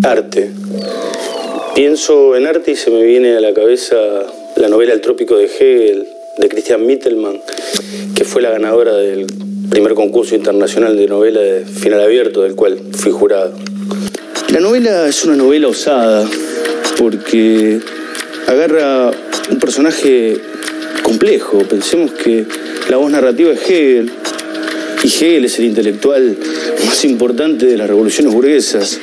Arte. Pienso en arte y se me viene a la cabeza la novela El Trópico de Hegel, de Christian Mittelmann, que fue la ganadora del primer concurso internacional de novela de final abierto, del cual fui jurado. La novela es una novela osada porque agarra un personaje complejo. Pensemos que la voz narrativa es Hegel, y Hegel es el intelectual más importante de las revoluciones burguesas.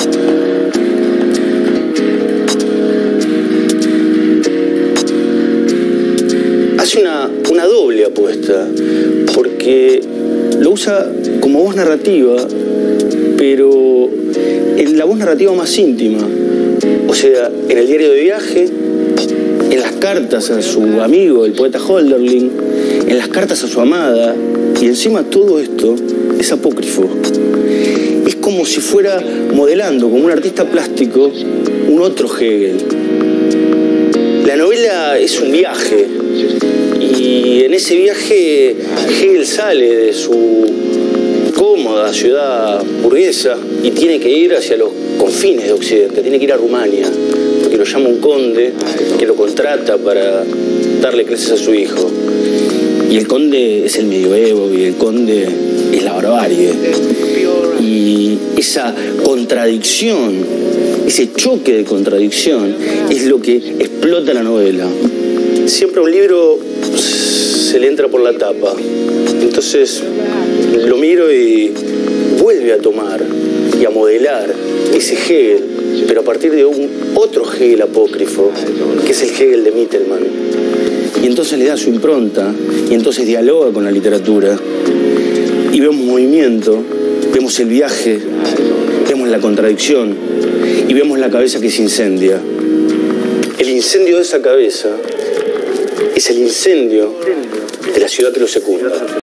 Hace una doble apuesta, porque lo usa como voz narrativa, pero en la voz narrativa más íntima. O sea, en el diario de viaje, en las cartas a su amigo, el poeta Hölderlin, en las cartas a su amada, y encima todo esto es apócrifo. Es como si fuera modelando, como un artista plástico, un otro Hegel. La novela es un viaje, y en ese viaje Hegel sale de su cómoda ciudad burguesa y tiene que ir hacia los confines de Occidente, tiene que ir a Rumania, porque lo llama un conde que lo contrata para darle clases a su hijo. Y el conde es el medioevo, y el conde es la barbarie. Y esa contradicción, ese choque de contradicción, es lo que explota la novela. Siempre a un libro se le entra por la tapa. Entonces lo miro y vuelve a tomar y a modelar ese Hegel, pero a partir de un otro Hegel apócrifo, que es el Hegel de Mittelmann. Y entonces le da su impronta, y entonces dialoga con la literatura, y vemos movimiento, vemos el viaje, vemos la contradicción, y vemos la cabeza que se incendia. El incendio de esa cabeza es el incendio de la ciudad que lo secunda.